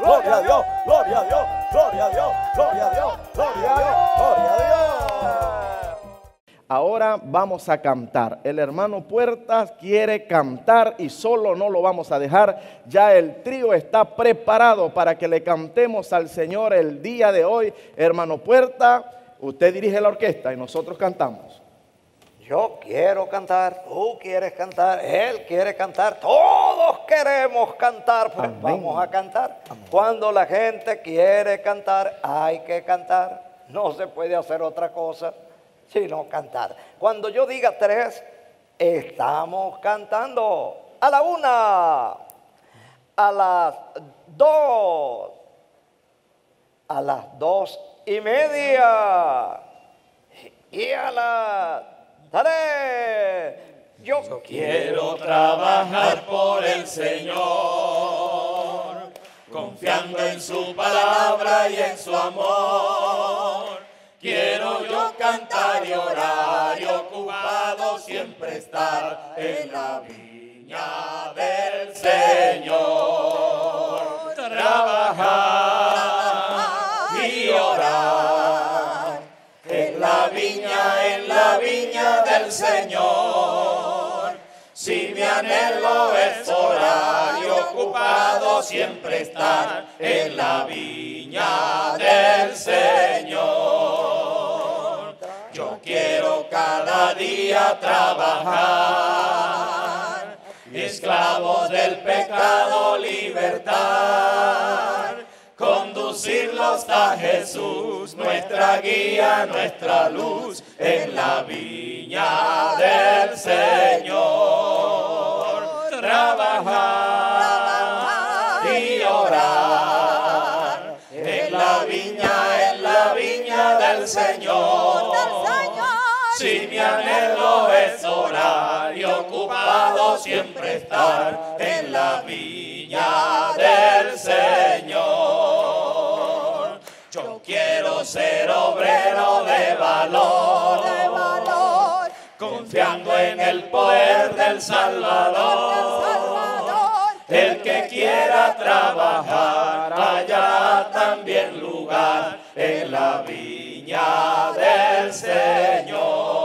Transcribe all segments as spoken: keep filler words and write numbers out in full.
gloria a Dios, gloria a Dios, gloria a Dios, gloria a Dios, gloria a Dios, gloria a Dios. Ahora vamos a cantar. El hermano Puertas quiere cantar y solo no lo vamos a dejar. Ya el trío está preparado para que le cantemos al Señor el día de hoy. Hermano Puertas, usted dirige la orquesta y nosotros cantamos. Yo quiero cantar, tú quieres cantar, él quiere cantar, todos queremos cantar, pues Amén. Vamos a cantar. Amén. Cuando la gente quiere cantar, hay que cantar. No se puede hacer otra cosa sino cantar. Cuando yo diga tres, estamos cantando. A la una, a las dos, a las dos y media y a las tres. Yo, Yo quiero trabajar por el Señor, confiando en su palabra y en su amor. Quiero yo cantar y orar y ocupado siempre estar en la viña del Señor. Trabajar y orar en la viña, en la viña del Señor. Si mi anhelo es orar y ocupado siempre estar en la viña del Señor. Yo quiero cada día trabajar, esclavos del pecado libertar, conducirlos a Jesús, nuestra guía, nuestra luz, en la viña del Señor. Trabajar y orar en la viña, en la viña del Señor. Si mi anhelo es orar y ocupado siempre estar en la viña del Señor. Yo quiero ser obrero de valor, de valor, confiando en el poder del Salvador. El que quiera trabajar, haya también lugar en la viña del Señor.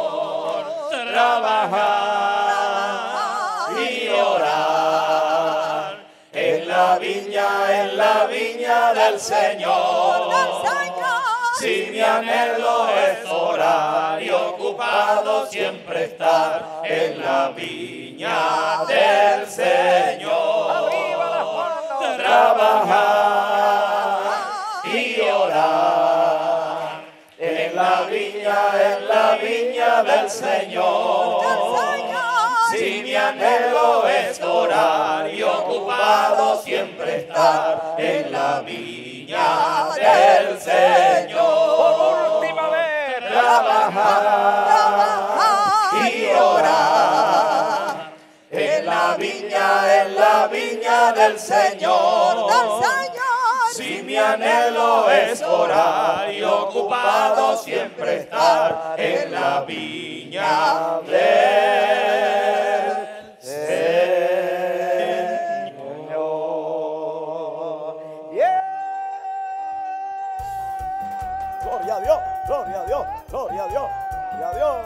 Trabajar y orar en la viña, en la viña del Señor. Si mi anhelo es orar y ocupado siempre estar en la viña del Señor. Trabajar y orar en la viña, en la viña del Señor. Si mi anhelo es orar y ocupado siempre estar en la viña del Señor. Por última vez, trabajar y orar en la viña, en la viña del Señor. Si mi anhelo es orar y ocupado siempre estar en la viña del Señor. yeah. Gloria a Dios, gloria a Dios, gloria a Dios, gloria a Dios.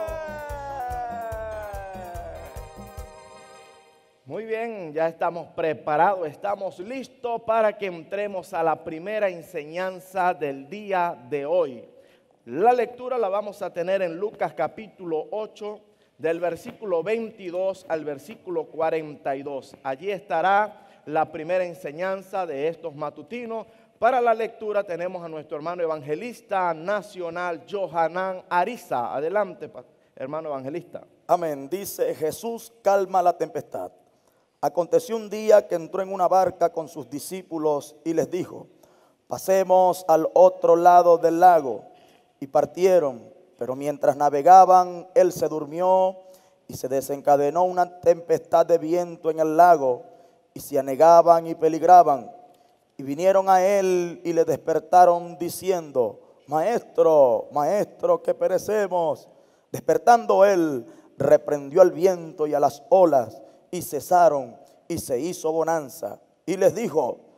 Muy bien, ya estamos preparados, estamos listos para que entremos a la primera enseñanza del día de hoy. La lectura la vamos a tener en Lucas capítulo ocho, del versículo veintidós al versículo cuarenta y dos. Allí estará la primera enseñanza de estos matutinos. Para la lectura tenemos a nuestro hermano evangelista nacional, Johanán Ariza. Adelante, hermano evangelista. Amén. Dice: Jesús calma la tempestad. Aconteció un día que entró en una barca con sus discípulos y les dijo: pasemos al otro lado del lago. Y partieron, pero mientras navegaban, él se durmió y se desencadenó una tempestad de viento en el lago, y se anegaban y peligraban. Y vinieron a él y le despertaron diciendo: Maestro, maestro, que perecemos. Despertando él, reprendió al viento y a las olas, y cesaron, y se hizo bonanza. Y les dijo: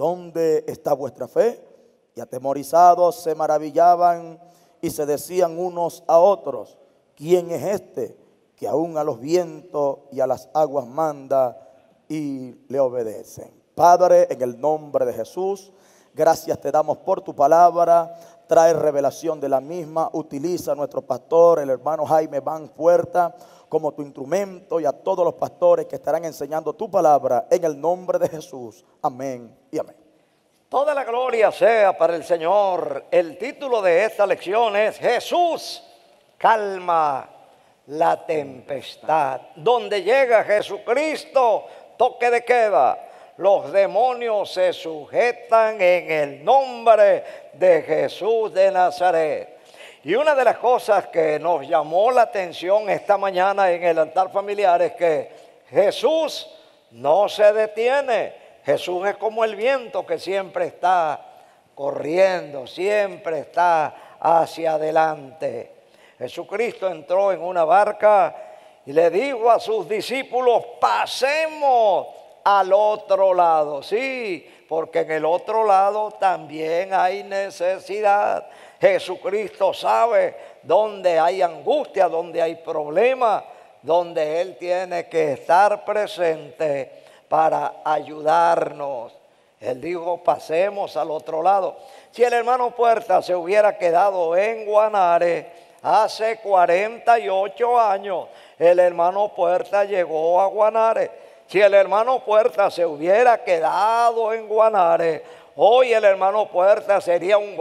¿dónde está vuestra fe? Y atemorizados se maravillaban y se decían unos a otros, ¿quién es este que aún a los vientos y a las aguas manda y le obedecen? Padre, en el nombre de Jesús, gracias te damos por tu palabra. Trae revelación de la misma. Utiliza a nuestro pastor, el hermano Jaime Van Puerta, como tu instrumento, y a todos los pastores que estarán enseñando tu palabra en el nombre de Jesús. Amén y amén. Toda la gloria sea para el Señor. El título de esta lección es Jesús calma la tempestad. Donde llega Jesucristo, toque de queda. Los demonios se sujetan en el nombre de Jesús de Nazaret. Y una de las cosas que nos llamó la atención esta mañana en el altar familiar es que Jesús no se detiene. Jesús es como el viento que siempre está corriendo, siempre está hacia adelante. Jesucristo entró en una barca y le dijo a sus discípulos, pasemos al otro lado. Sí, porque en el otro lado también hay necesidad. Jesucristo sabe dónde hay angustia, dónde hay problema, donde Él tiene que estar presente para ayudarnos. Él dijo, pasemos al otro lado. Si el hermano Puerta se hubiera quedado en Guanare hace cuarenta y ocho años, el hermano Puerta llegó a Guanare. Si el hermano Puerta se hubiera quedado en Guanare, hoy el hermano Puerta sería un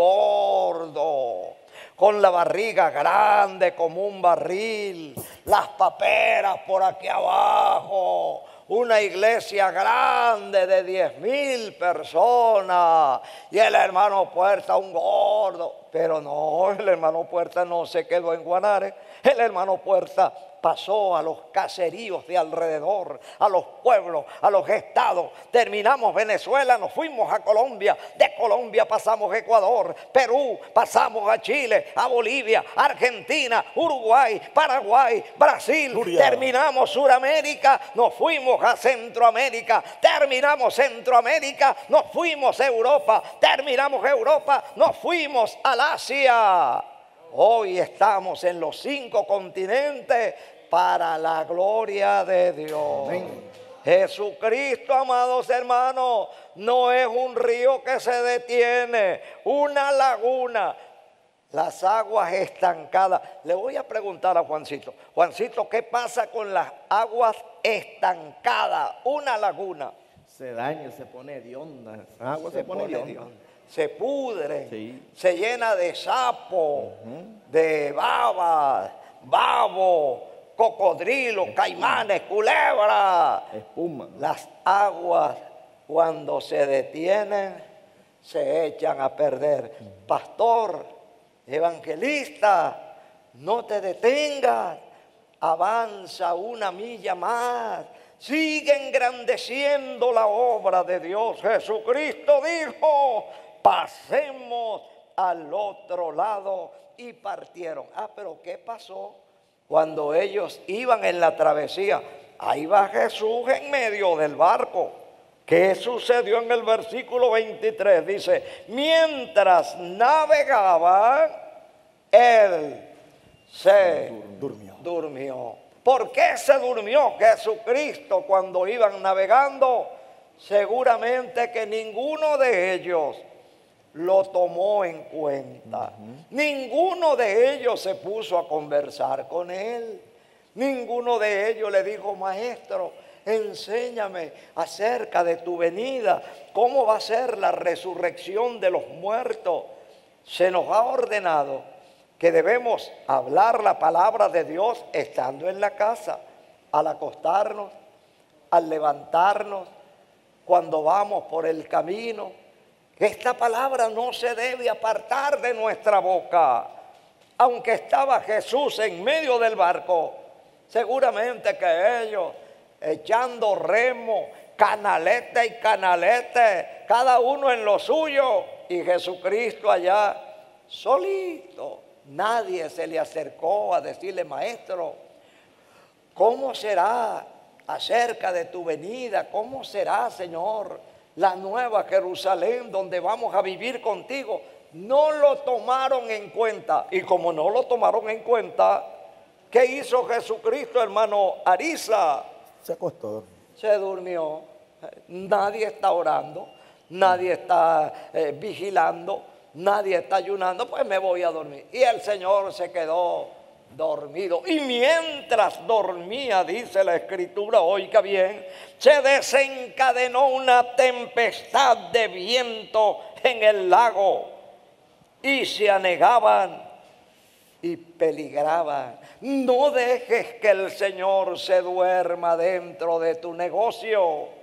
gordo, con la barriga grande como un barril, las paperas por aquí abajo, una iglesia grande de diez mil personas y el hermano Puerta un gordo. Pero no, el hermano Puerta no se quedó en Guanare, el hermano Puerta pasó a los caseríos de alrededor, a los pueblos, a los estados. Terminamos Venezuela, nos fuimos a Colombia. De Colombia pasamos a Ecuador, Perú, pasamos a Chile, a Bolivia, Argentina, Uruguay, Paraguay, Brasil. Julia. Terminamos Suramérica, nos fuimos a Centroamérica. Terminamos Centroamérica, nos fuimos a Europa. Terminamos Europa, nos fuimos al Asia. Hoy estamos en los cinco continentes para la gloria de Dios. Amén. Jesucristo, amados hermanos, no es un río que se detiene, una laguna, las aguas estancadas. Le voy a preguntar a Juancito, Juancito, ¿qué pasa con las aguas estancadas? Una laguna. Se daña, se pone hedionda, esa agua se, se pone hedionda. Se pudre, sí. Se llena de sapo, uh-huh. de baba, babo, cocodrilo, espuma. Caimanes, culebra. Espuma. Las aguas cuando se detienen se echan a perder. Uh-huh. Pastor, evangelista, no te detengas, avanza una milla más. Sigue engrandeciendo la obra de Dios. Jesucristo dijo, pasemos al otro lado, y partieron. Ah, pero ¿qué pasó cuando ellos iban en la travesía? Ahí va Jesús en medio del barco. ¿Qué sucedió en el versículo veintitrés? Dice, mientras navegaban, él se durmió. durmió. ¿Por qué se durmió Jesucristo cuando iban navegando? Seguramente que ninguno de ellos lo tomó en cuenta. Uh-huh. Ninguno de ellos se puso a conversar con él. Ninguno de ellos le dijo, maestro, enséñame acerca de tu venida. ¿Cómo va a ser la resurrección de los muertos? Se nos ha ordenado que debemos hablar la palabra de Dios estando en la casa, al acostarnos, al levantarnos, cuando vamos por el camino. Esta palabra no se debe apartar de nuestra boca. Aunque estaba Jesús en medio del barco, seguramente que ellos echando remo, canalete y canalete, cada uno en lo suyo, y Jesucristo allá solito. Nadie se le acercó a decirle, maestro, ¿cómo será acerca de tu venida? ¿Cómo será, Señor, la nueva Jerusalén donde vamos a vivir contigo. No lo tomaron en cuenta. Y como no lo tomaron en cuenta, ¿qué hizo Jesucristo, hermano Ariza? Se acostó. Se durmió. Nadie está orando, nadie está eh, vigilando, nadie está ayunando, pues me voy a dormir. Y el Señor se quedó dormido. Y mientras dormía, dice la Escritura, oiga bien, se desencadenó una tempestad de viento en el lago y se anegaban y peligraban. No dejes que el Señor se duerma dentro de tu negocio.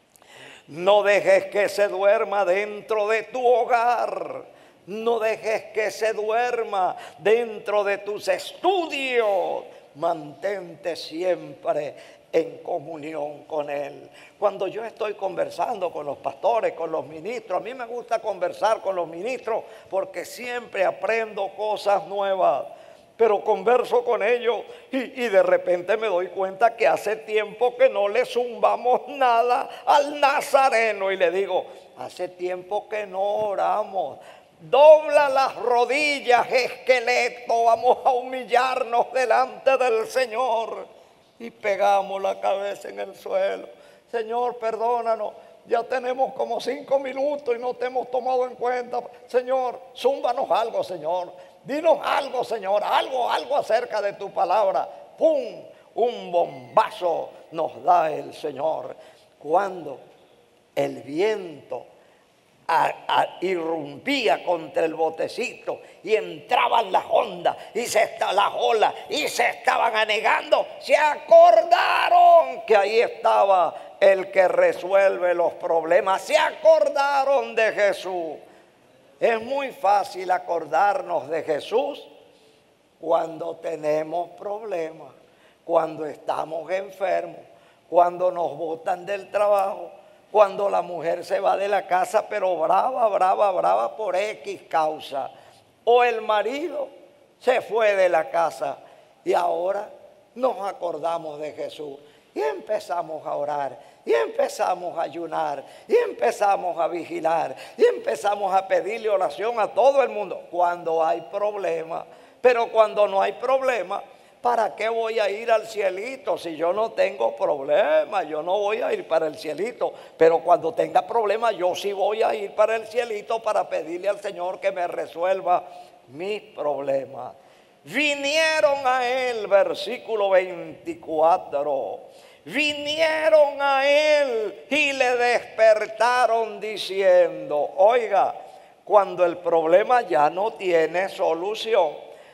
No dejes que se duerma dentro de tu hogar. No dejes que se duerma dentro de tus estudios. Mantente siempre en comunión con Él. Cuando yo estoy conversando con los pastores, con los ministros, a mí me gusta conversar con los ministros porque siempre aprendo cosas nuevas. Pero converso con ellos y, y de repente me doy cuenta que hace tiempo que no le zumbamos nada al Nazareno. Y le digo, hace tiempo que no oramos. Dobla las rodillas, esqueleto, vamos a humillarnos delante del Señor. Y pegamos la cabeza en el suelo. Señor, perdónanos. Ya tenemos como cinco minutos y no te hemos tomado en cuenta. Señor, zúmbanos algo, Señor. Dinos algo, Señor, algo, algo acerca de tu palabra. ¡Pum! Un bombazo nos da el Señor. Cuando el viento a, a, irrumpía contra el botecito y entraban las ondas y se las olas y se estaban anegando, se acordaron que ahí estaba el que resuelve los problemas. Se acordaron de Jesús. Es muy fácil acordarnos de Jesús cuando tenemos problemas, cuando estamos enfermos, cuando nos botan del trabajo, cuando la mujer se va de la casa pero brava, brava, brava por X causa, o el marido se fue de la casa y ahora nos acordamos de Jesús y empezamos a orar. Y empezamos a ayunar, y empezamos a vigilar, y empezamos a pedirle oración a todo el mundo cuando hay problema. Pero cuando no hay problema, ¿para qué voy a ir al cielito si yo no tengo problema? Yo no voy a ir para el cielito, pero cuando tenga problema yo sí voy a ir para el cielito para pedirle al Señor que me resuelva mis problemas. Vinieron a Él, versículo veinticuatro. Vinieron a Él y le despertaron diciendo, oiga, cuando el problema ya no tiene solución,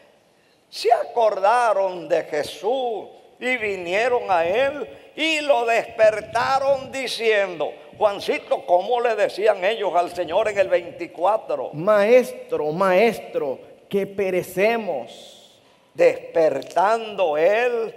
se acordaron de Jesús y vinieron a Él y lo despertaron diciendo, Juancito, ¿cómo le decían ellos al Señor en el veinticuatro? Maestro, maestro, que perecemos. Despertando Él,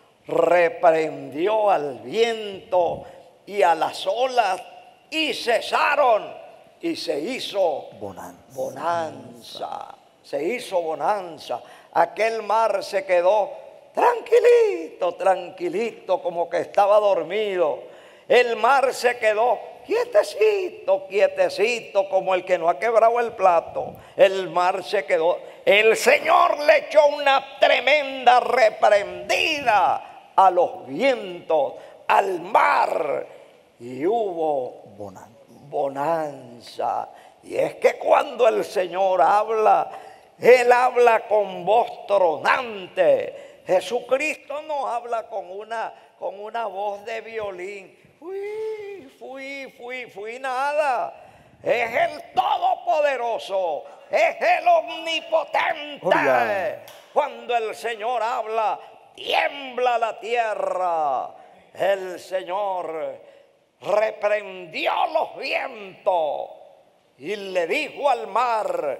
reprendió al viento y a las olas y cesaron y se hizo Bonanza. bonanza. Se hizo bonanza. Aquel mar se quedó tranquilito, tranquilito, como que estaba dormido. El mar se quedó quietecito, quietecito, como el que no ha quebrado el plato. El mar se quedó. El Señor le echó una tremenda reprendida a los vientos, al mar, y hubo Bonanza. bonanza. Y es que cuando el Señor habla, Él habla con voz tronante. Jesucristo no habla con una, con una voz de violín. Fui, fui, fui, fui, nada. Es el Todopoderoso, es el Omnipotente. Oiga. Cuando el Señor habla, tiembla la tierra. El Señor reprendió los vientos y le dijo al mar,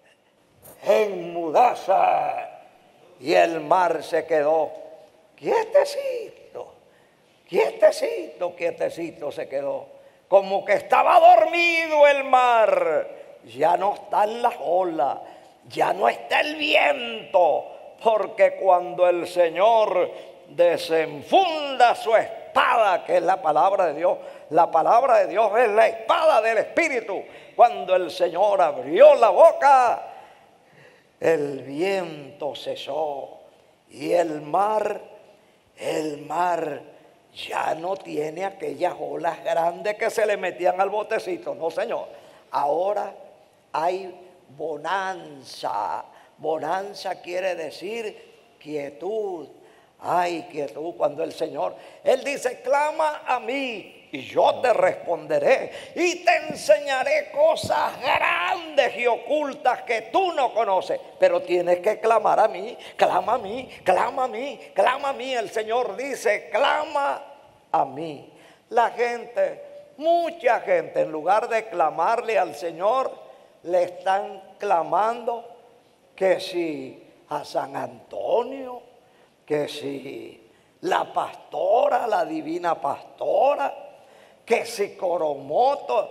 enmudece. Y el mar se quedó quietecito, quietecito, quietecito se quedó. Como que estaba dormido el mar. Ya no están las olas, ya no está el viento. Porque cuando el Señor desenfunda su espíritu, espada que es la palabra de Dios. La palabra de Dios es la espada del Espíritu. Cuando el Señor abrió la boca, el viento cesó y el mar, el mar ya no tiene aquellas olas grandes que se le metían al botecito. No, Señor. Ahora hay bonanza. Bonanza quiere decir quietud. Ay, quietud cuando el Señor, Él dice, clama a mí y yo te responderé y te enseñaré cosas grandes y ocultas que tú no conoces. Pero tienes que clamar a mí, clama a mí, clama a mí, clama a mí. El Señor dice, clama a mí. La gente, mucha gente, en lugar de clamarle al Señor, le están clamando que si a San Antonio, que si la pastora, la divina pastora, que si Coromoto.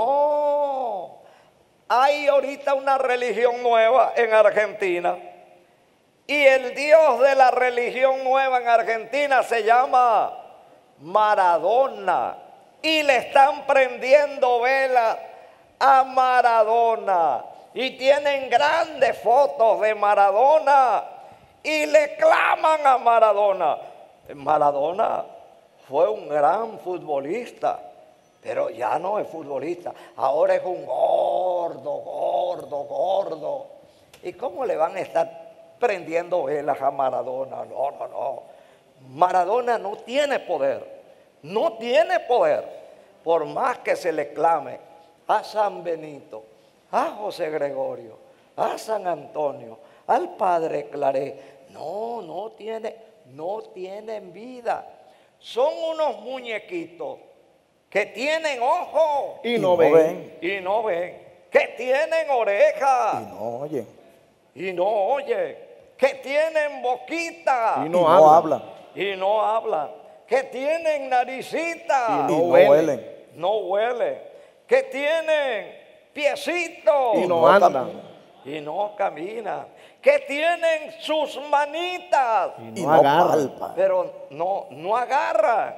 No, hay ahorita una religión nueva en Argentina y el Dios de la religión nueva en Argentina se llama Maradona y le están prendiendo velas a Maradona y tienen grandes fotos de Maradona y le claman a Maradona. Maradona fue un gran futbolista, pero ya no es futbolista. Ahora es un gordo, gordo, gordo. ¿Y cómo le van a estar prendiendo velas a Maradona? No, no, no. Maradona no tiene poder. No tiene poder. Por más que se le clame a San Benito, a José Gregorio, a San Antonio, al Padre Claré. No, no tiene, no tienen vida. Son unos muñequitos que tienen ojos Y no ven. y no ven, que tienen orejas Y no oyen. y no oyen, que tienen boquita Y Y no no hablan. hablan. y no hablan, que tienen naricita Y Y no no huelen. huelen. no huelen, que tienen piecitos Y no no andan. y no caminan, que tienen sus manitas, Y No no agarran. palpan. pero no, no agarran,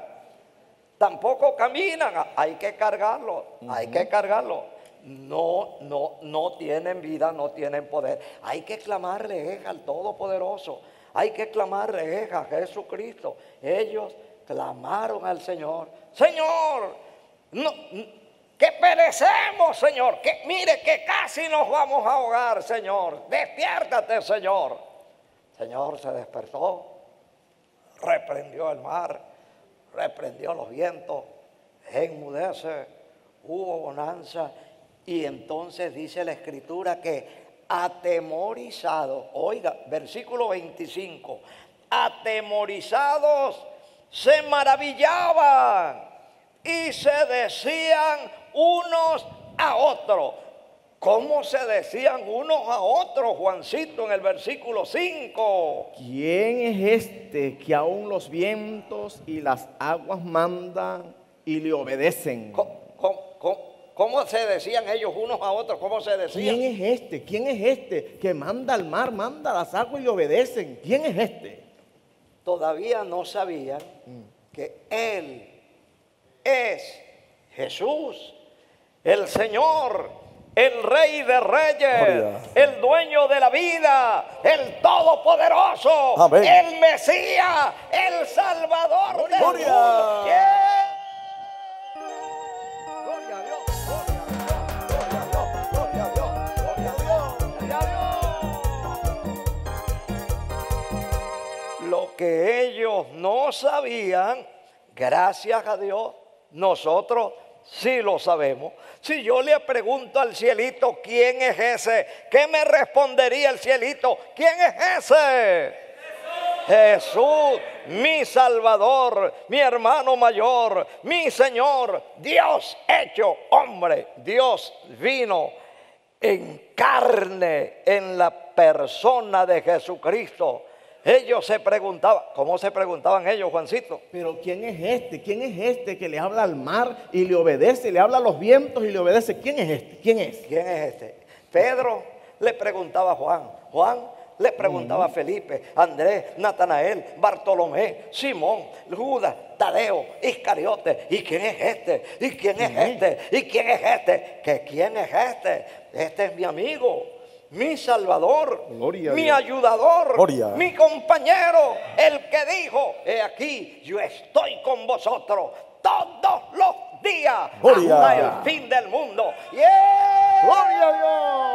tampoco caminan, hay que cargarlo, hay que cargarlo. No, no, no tienen vida, no tienen poder. Hay que clamarle es al Todopoderoso, hay que clamarle es a Jesucristo. Ellos clamaron al Señor, Señor, no, que perecemos, Señor, que mire que casi nos vamos a ahogar, Señor, despiértate, Señor. Señor se despertó, reprendió el mar, reprendió los vientos, enmudece, hubo bonanza. Y entonces dice la Escritura que atemorizados, oiga, versículo veinticinco, atemorizados se maravillaban y se decían unos a otros. ¿Cómo se decían unos a otros, Juancito, en el versículo cinco? ¿Quién es este que aún los vientos y las aguas mandan y le obedecen? ¿Cómo, cómo, cómo, cómo se decían ellos unos a otros? ¿Cómo se decían? ¿Quién es este? ¿Quién es este que manda al mar, manda las aguas y le obedecen? ¿Quién es este? Todavía no sabían que Él es Jesús, el Señor, el Rey de Reyes, Gloria. el dueño de la vida, el Todopoderoso, Amén. el Mesías, el Salvador del Gloria. mundo. Yeah. Gloria a Dios, gloria a Dios, gloria a Dios, gloria a Dios, gloria a Dios. Lo que ellos no sabían, gracias a Dios, nosotros sí lo sabemos. Si yo le pregunto al cielito, ¿quién es ese? ¿Qué me respondería el cielito? ¿Quién es ese? Jesús, mi Salvador, mi hermano mayor, mi Señor, Dios hecho hombre. Dios vino en carne, en la persona de Jesucristo. Ellos se preguntaban, ¿cómo se preguntaban ellos, Juancito? Pero ¿quién es este? ¿Quién es este que le habla al mar y le obedece? Le habla a los vientos y le obedece. ¿Quién es este? ¿Quién es? ¿Quién es este? Pedro le preguntaba a Juan, Juan Le preguntaba a Felipe, Andrés, Natanael, Bartolomé, Simón, Judas, Tadeo, Iscariote. ¿Y quién es este? ¿Y quién es este? ¿Y quién es este? ¿Que quién es este? Este es mi amigo, mi salvador, Gloria a mi Dios. ayudador, Gloria. mi compañero, el que dijo, he aquí, yo estoy con vosotros todos los días Gloria. hasta el fin del mundo. ¡Yeah! ¡Gloria a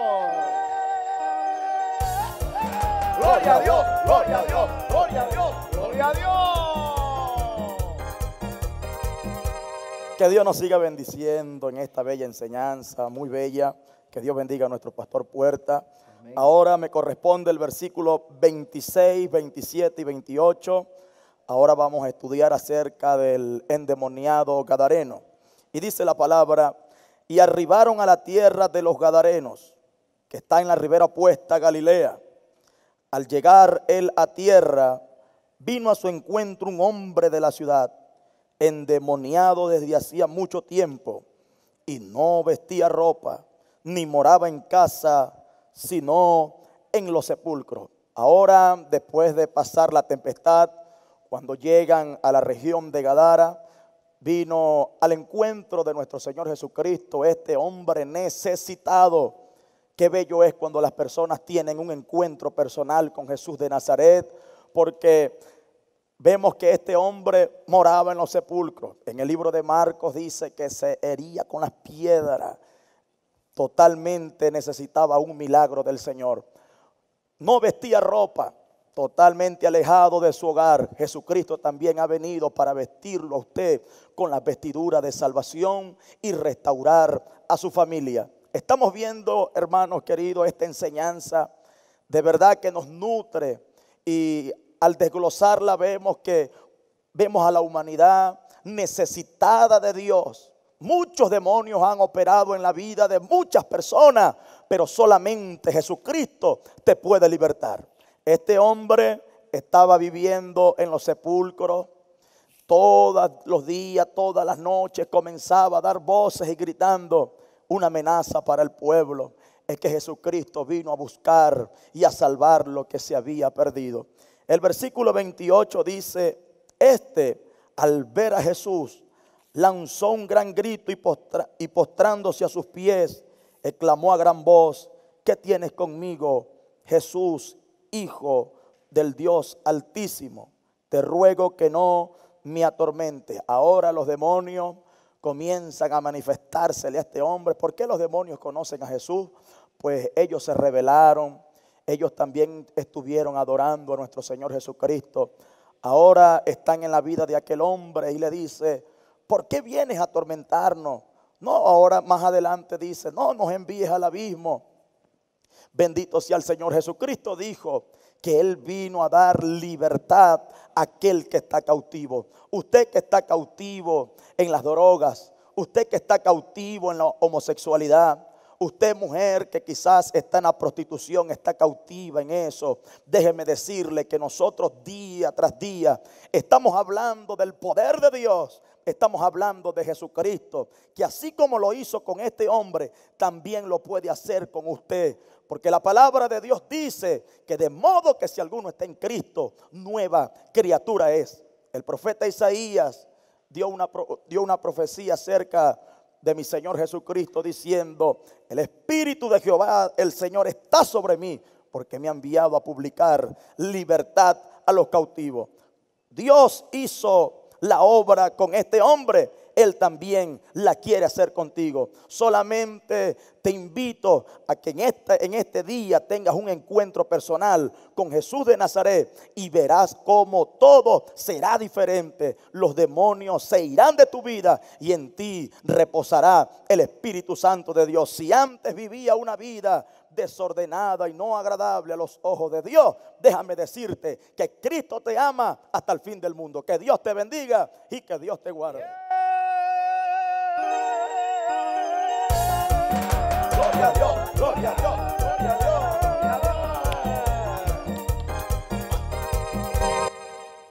Dios! ¡Gloria a Dios! ¡Gloria a Dios! ¡Gloria a Dios! ¡Gloria a Dios! Que Dios nos siga bendiciendo en esta bella enseñanza, muy bella. Que Dios bendiga a nuestro pastor Puerta. Amén. Ahora me corresponde el versículo veintiséis, veintisiete y veintiocho. Ahora vamos a estudiar acerca del endemoniado gadareno. Y dice la palabra, y arribaron a la tierra de los gadarenos, que está en la ribera opuesta a Galilea. Al llegar él a tierra, vino a su encuentro un hombre de la ciudad, endemoniado desde hacía mucho tiempo, y no vestía ropa, ni moraba en casa, sino en los sepulcros. Ahora, después de pasar la tempestad, cuando llegan a la región de Gadara, vino al encuentro de nuestro Señor Jesucristo, este hombre necesitado. Qué bello es cuando las personas tienen un encuentro personal con Jesús de Nazaret, porque vemos que este hombre moraba en los sepulcros. En el libro de Marcos dice que se hería con las piedras. Totalmente necesitaba un milagro del Señor. No vestía ropa, totalmente alejado de su hogar. Jesucristo también ha venido para vestirlo a usted con la vestidura de salvación y restaurar a su familia. Estamos viendo, hermanos queridos, esta enseñanza de verdad que nos nutre, y al desglosarla vemos que vemos a la humanidad necesitada de Dios. Muchos demonios han operado en la vida de muchas personas, pero solamente Jesucristo te puede libertar. Este hombre estaba viviendo en los sepulcros. Todos los días, todas las noches comenzaba a dar voces y gritando una amenaza para el pueblo. Es que Jesucristo vino a buscar y a salvar lo que se había perdido. El versículo veintiocho dice, este al ver a Jesús lanzó un gran grito y, postra, y postrándose a sus pies, exclamó a gran voz, ¿qué tienes conmigo, Jesús, Hijo del Dios Altísimo? Te ruego que no me atormente. Ahora los demonios comienzan a manifestársele a este hombre. ¿Por qué los demonios conocen a Jesús? Pues ellos se rebelaron, ellos también estuvieron adorando a nuestro Señor Jesucristo. Ahora están en la vida de aquel hombre y le dice, ¿por qué vienes a atormentarnos? No, ahora más adelante dice, no nos envíes al abismo. Bendito sea el Señor. Jesucristo dijo que Él vino a dar libertad a aquel que está cautivo. Usted que está cautivo en las drogas, usted que está cautivo en la homosexualidad, usted mujer que quizás está en la prostitución, está cautiva en eso. Déjeme decirle que nosotros día tras día estamos hablando del poder de Dios. Estamos hablando de Jesucristo, que así como lo hizo con este hombre, también lo puede hacer con usted. Porque la palabra de Dios dice que de modo que si alguno está en Cristo, nueva criatura es. El profeta Isaías dio una, dio una profecía acerca de mi Señor Jesucristo diciendo, el Espíritu de Jehová, el Señor, está sobre mí, porque me ha enviado a publicar libertad a los cautivos. Dios hizo la obra con este hombre, Él también la quiere hacer contigo. Solamente te invito a que en este, en este día tengas un encuentro personal con Jesús de Nazaret y verás cómo todo será diferente. Los demonios se irán de tu vida y en ti reposará el Espíritu Santo de Dios. Si antes vivía una vida desordenada y no agradable a los ojos de Dios, déjame decirte que Cristo te ama hasta el fin del mundo. Que Dios te bendiga y que Dios te guarde. Gloria a Dios, gloria a Dios, gloria a Dios, gloria a Dios.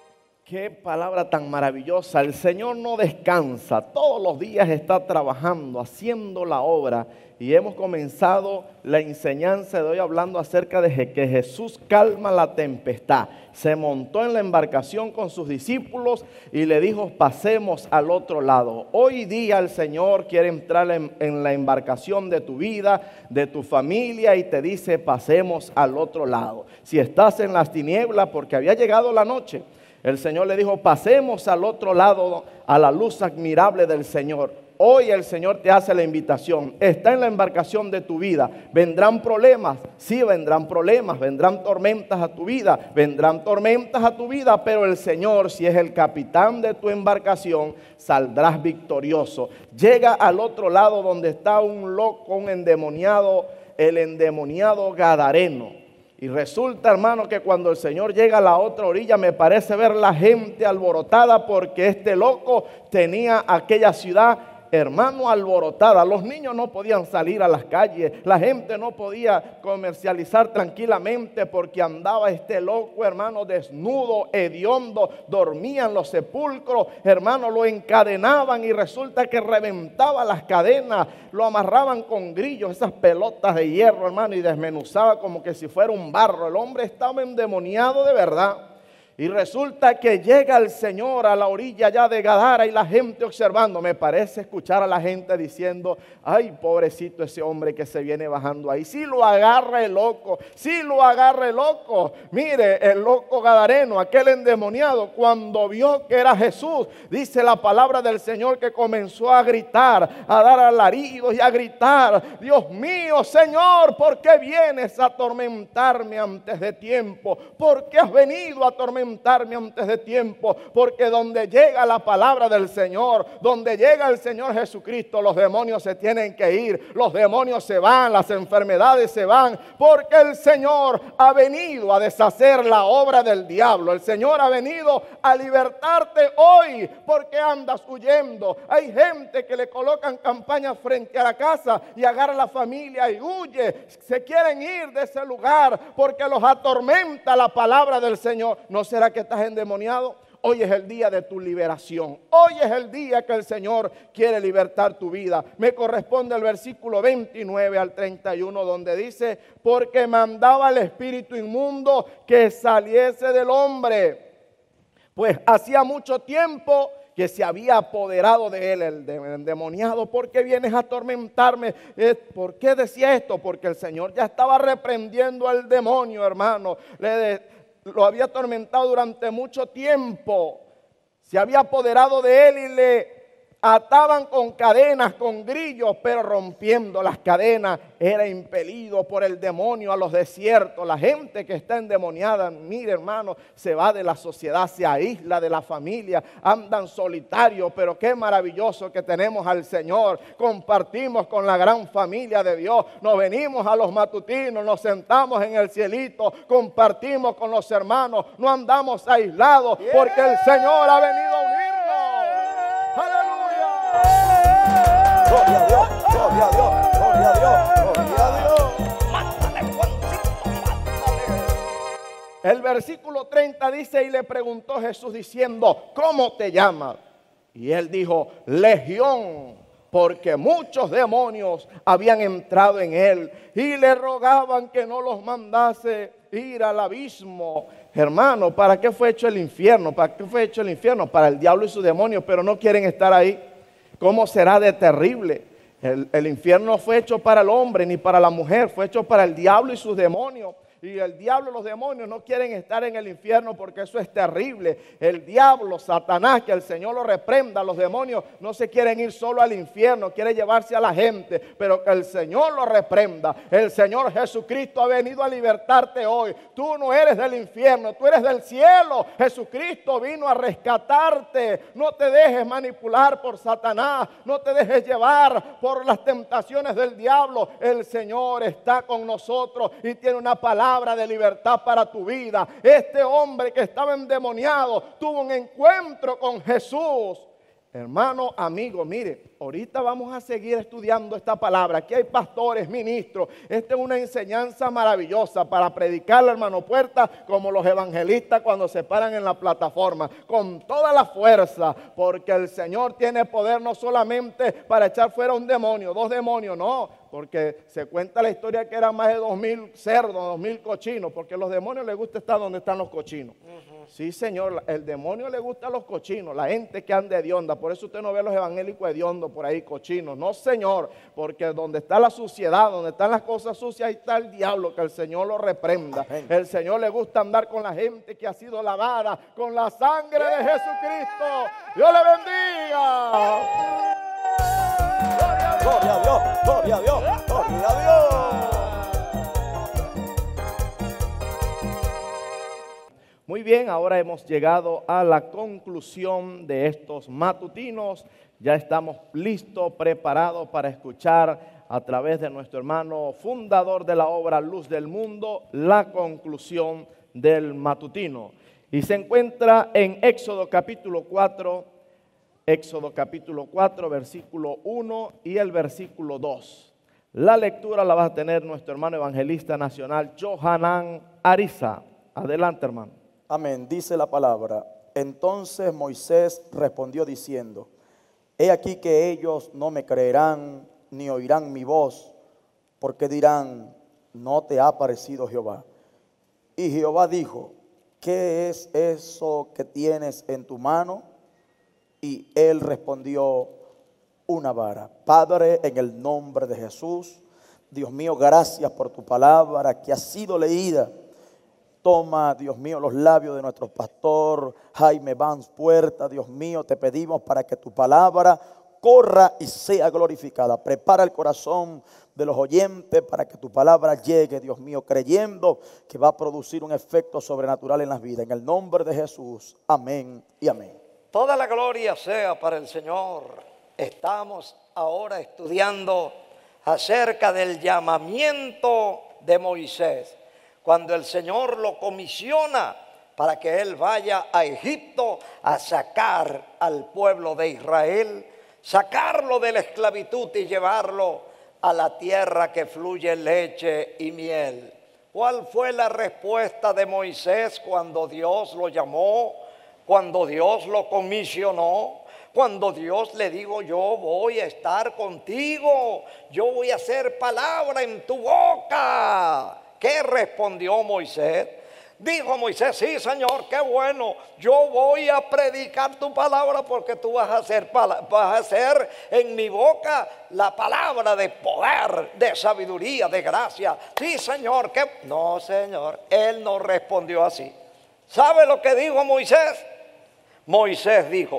Qué palabra tan maravillosa. El Señor no descansa. Todos los días está trabajando, haciendo la obra. Y hemos comenzado la enseñanza de hoy hablando acerca de que Jesús calma la tempestad. Se montó en la embarcación con sus discípulos y le dijo, pasemos al otro lado. Hoy día el Señor quiere entrar en, en la embarcación de tu vida, de tu familia, y te dice, pasemos al otro lado. Si estás en las tinieblas, porque había llegado la noche, el Señor le dijo, pasemos al otro lado, a la luz admirable del Señor. Hoy el Señor te hace la invitación. Está en la embarcación de tu vida. ¿Vendrán problemas? Sí, vendrán problemas. Vendrán tormentas a tu vida. Vendrán tormentas a tu vida. Pero el Señor, si es el capitán de tu embarcación, saldrás victorioso. Llega al otro lado donde está un loco, un endemoniado, el endemoniado Gadareno. Y resulta, hermano, que cuando el Señor llega a la otra orilla, me parece ver la gente alborotada porque este loco tenía aquella ciudad, hermano, alborotada. Los niños no podían salir a las calles, la gente no podía comercializar tranquilamente porque andaba este loco, hermano, desnudo, hediondo. Dormían los sepulcros, hermano, lo encadenaban y resulta que reventaba las cadenas, lo amarraban con grillos, esas pelotas de hierro, hermano, y desmenuzaba como que si fuera un barro. El hombre estaba endemoniado de verdad. Y resulta que llega el Señor a la orilla ya de Gadara y la gente observando. Me parece escuchar a la gente diciendo, ay, pobrecito ese hombre que se viene bajando ahí. Si lo agarra el loco, si lo agarra el loco. Mire, el loco gadareno, aquel endemoniado, cuando vio que era Jesús, dice la palabra del Señor que comenzó a gritar, a dar alaridos y a gritar, Dios mío, Señor, ¿por qué vienes a atormentarme antes de tiempo? ¿Por qué has venido a atormentarme antes de tiempo? Porque donde llega la palabra del Señor, donde llega el Señor Jesucristo, los demonios se tienen que ir, los demonios se van, las enfermedades se van, porque el Señor ha venido a deshacer la obra del diablo. El Señor ha venido a libertarte hoy. Porque andas huyendo. Hay gente que le colocan campañas frente a la casa y agarra a la familia y huye. Se quieren ir de ese lugar porque los atormenta la palabra del Señor. No se ¿Será que estás endemoniado? Hoy es el día de tu liberación. Hoy es el día que el Señor quiere libertar tu vida. Me corresponde el versículo veintinueve al treinta y uno donde dice, porque mandaba al espíritu inmundo que saliese del hombre, pues hacía mucho tiempo que se había apoderado de él el endemoniado. ¿Por qué vienes a atormentarme? ¿Por qué decía esto? Porque el Señor ya estaba reprendiendo al demonio, hermano. Le de, Lo había atormentado durante mucho tiempo. Se había apoderado de él y le ataban con cadenas, con grillos, pero rompiendo las cadenas era impelido por el demonio a los desiertos. La gente que está endemoniada, mire hermano, se va de la sociedad, se aísla de la familia, andan solitarios, pero qué maravilloso que tenemos al Señor. Compartimos con la gran familia de Dios, nos venimos a los matutinos, nos sentamos en el cielito, compartimos con los hermanos, no andamos aislados porque el Señor ha venido a unirnos. ¡Aleluya! Gloria a Dios, gloria a Dios, gloria a Dios, gloria a Dios. Mándale, Juancito, mándale. El versículo treinta dice, y le preguntó Jesús diciendo, ¿cómo te llamas? Y él dijo, Legión, porque muchos demonios habían entrado en él y le rogaban que no los mandase ir al abismo. Hermano, ¿para qué fue hecho el infierno? ¿Para qué fue hecho el infierno? Para el diablo y sus demonios, pero no quieren estar ahí. ¿Cómo será de terrible? El, el infierno no fue hecho para el hombre ni para la mujer, fue hecho para el diablo y sus demonios. Y el diablo y los demonios no quieren estar en el infierno porque eso es terrible. El diablo, Satanás, que el Señor lo reprenda, los demonios no se quieren ir solo al infierno, quiere llevarse a la gente, pero que el Señor lo reprenda. El Señor Jesucristo ha venido a libertarte hoy. Tú no eres del infierno, tú eres del cielo. Jesucristo vino a rescatarte. No te dejes manipular por Satanás, no te dejes llevar por las tentaciones del diablo. El Señor está con nosotros y tiene una palabra de libertad para tu vida. Este hombre que estaba endemoniado tuvo un encuentro con Jesús. Hermano, amigo, mire, ahorita vamos a seguir estudiando esta palabra. Aquí hay pastores, ministros. Esta es una enseñanza maravillosa para predicarle, hermano Puerta, como los evangelistas cuando se paran en la plataforma, con toda la fuerza, porque el Señor tiene poder no solamente para echar fuera un demonio, dos demonios, no, porque se cuenta la historia que eran más de dos mil cerdos, dos mil cochinos, porque a los demonios les gusta estar donde están los cochinos. Uh-huh. Sí, Señor, el demonio le gusta a los cochinos, la gente que anda hedionda. Por eso usted no ve a los evangélicos hediondos por ahí, cochinos. No, Señor, porque donde está la suciedad, donde están las cosas sucias, ahí está el diablo, que el Señor lo reprenda. Amén. El Señor le gusta andar con la gente que ha sido lavada con la sangre de Jesucristo. Dios le bendiga. Gloria a Dios, gloria a Dios, gloria a Dios. Muy bien, ahora hemos llegado a la conclusión de estos matutinos. Ya estamos listos, preparados para escuchar a través de nuestro hermano fundador de la obra Luz del Mundo, la conclusión del matutino. Y se encuentra en Éxodo capítulo cuatro, Éxodo capítulo cuatro, versículo uno y el versículo dos. La lectura la va a tener nuestro hermano evangelista nacional, Johanan Ariza. Adelante, hermano. Amén, dice la palabra. Entonces Moisés respondió diciendo: he aquí que ellos no me creerán ni oirán mi voz, porque dirán: no te ha parecido Jehová. Y Jehová dijo: ¿qué es eso que tienes en tu mano? Y él respondió: una vara. Padre, en el nombre de Jesús, Dios mío, gracias por tu palabra que ha sido leída. Toma, Dios mío, los labios de nuestro pastor Jaime Vance Puerta. Dios mío, te pedimos para que tu palabra corra y sea glorificada. Prepara el corazón de los oyentes para que tu palabra llegue, Dios mío, creyendo que va a producir un efecto sobrenatural en las vidas. En el nombre de Jesús, amén y amén. Toda la gloria sea para el Señor. Estamos ahora estudiando acerca del llamamiento de Moisés, cuando el Señor lo comisiona para que él vaya a Egipto a sacar al pueblo de Israel, sacarlo de la esclavitud y llevarlo a la tierra que fluye leche y miel. ¿Cuál fue la respuesta de Moisés cuando Dios lo llamó, cuando Dios lo comisionó? Cuando Dios le dijo: yo voy a estar contigo, yo voy a hacer palabra en tu boca. ¿Qué respondió Moisés? Dijo Moisés: sí, Señor, qué bueno, yo voy a predicar tu palabra porque tú vas a hacer, vas a hacer en mi boca la palabra de poder, de sabiduría, de gracia. Sí, Señor, que no, Señor, él no respondió así. ¿Sabe lo que dijo Moisés? Moisés dijo: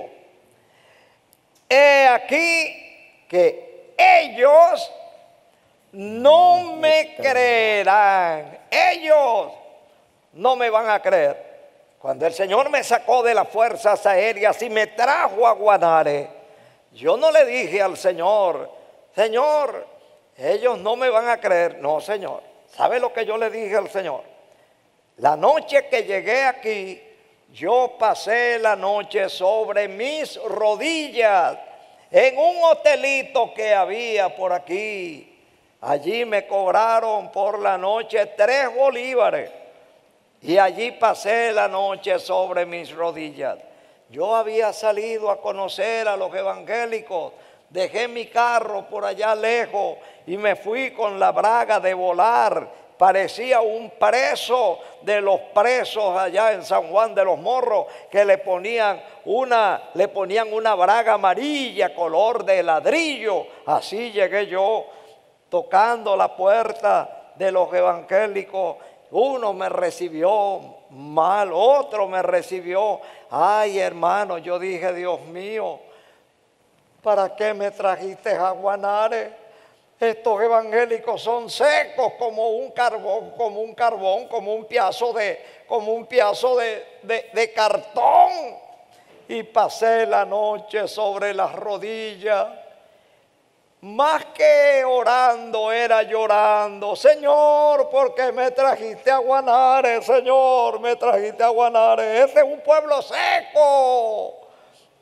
he aquí que ellos no me creerán, ellos no me van a creer. Cuando el Señor me sacó de las fuerzas aéreas y me trajo a Guanare, yo no le dije al Señor: Señor, ellos no me van a creer. No, Señor. ¿Sabe lo que yo le dije al Señor? La noche que llegué aquí, yo pasé la noche sobre mis rodillas en un hotelito que había por aquí. Allí me cobraron por la noche tres bolívares y allí pasé la noche sobre mis rodillas. Yo había salido a conocer a los evangélicos, dejé mi carro por allá lejos y me fui con la braga de volar. Parecía un preso de los presos allá en San Juan de los Morros, que le ponían una, le ponían una braga amarilla color de ladrillo. Así llegué yo, tocando la puerta de los evangélicos. Uno me recibió mal, otro me recibió. Ay, hermano, yo dije: Dios mío, ¿para qué me trajiste a Guanare? Estos evangélicos son secos como un carbón, como un carbón, como un pedazo de, como un pedazo de, de, de cartón. Y pasé la noche sobre las rodillas. Más que orando, era llorando. Señor, ¿por qué me trajiste a Guanare? Señor, me trajiste a Guanare. Ese es un pueblo seco.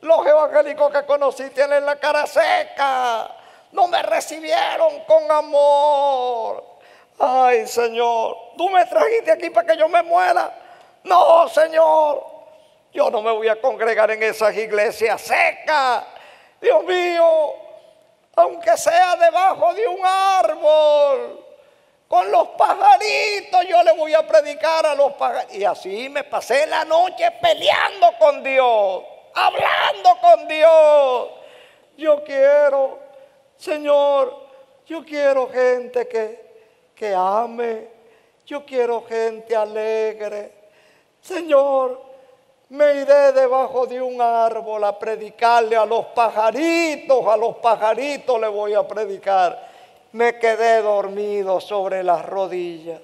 Los evangélicos que conocí tienen la cara seca. No me recibieron con amor. Ay, Señor, tú me trajiste aquí para que yo me muera. No, Señor, yo no me voy a congregar en esas iglesias secas. Dios mío, aunque sea debajo de un árbol, con los pajaritos yo le voy a predicar a los pajaritos. Y así me pasé la noche peleando con Dios, hablando con Dios. Yo quiero, Señor, yo quiero gente que, que ame. Yo quiero gente alegre. Señor, me iré debajo de un árbol a predicarle a los pajaritos. A los pajaritos le voy a predicar. Me quedé dormido sobre las rodillas.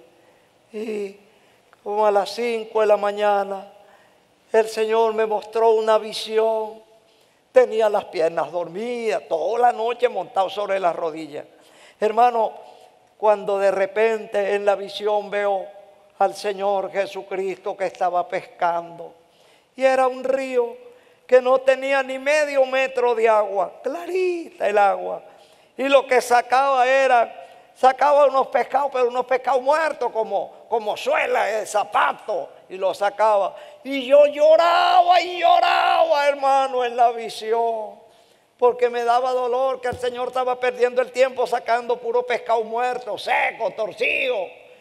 Y como a las cinco de la mañana, el Señor me mostró una visión. Tenía las piernas dormidas, toda la noche montado sobre las rodillas. Hermano, cuando de repente en la visión veo al Señor Jesucristo que estaba pescando. Y era un río que no tenía ni medio metro de agua, clarita el agua. Y lo que sacaba era, sacaba unos pescados, pero unos pescados muertos como, como suela de zapato. Y lo sacaba. Y yo lloraba y lloraba, hermano, en la visión. Porque me daba dolor que el Señor estaba perdiendo el tiempo sacando puro pescado muerto, seco, torcido.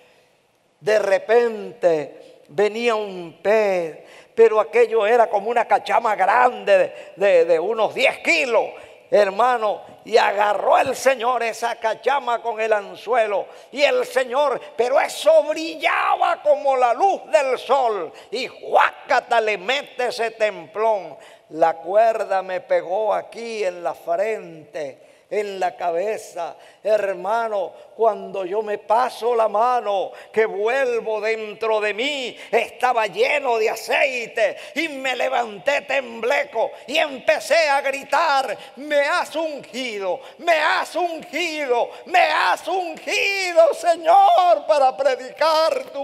De repente venía un pez, pero aquello era como una cachama grande de, de, de unos diez kilos. Hermano, y agarró el Señor esa cachama con el anzuelo. Y el Señor, pero eso brillaba como la luz del sol. Y juácata le mete ese templón. La cuerda me pegó aquí en la frente, en la cabeza. Hermano, cuando yo me paso la mano, que vuelvo dentro de mí, estaba lleno de aceite y me levanté tembleco y empecé a gritar: me has ungido, me has ungido, me has ungido, Señor, para predicar tu